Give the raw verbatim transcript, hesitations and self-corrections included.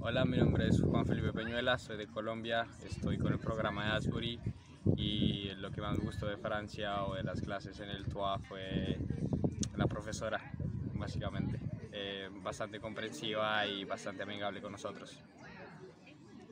Hola, mi nombre es Juan Felipe Peñuela, soy de Colombia, estoy con el programa de Asbury y lo que más me gustó de Francia o de las clases en el T O A fue la profesora, básicamente, eh, bastante comprensiva y bastante amigable con nosotros.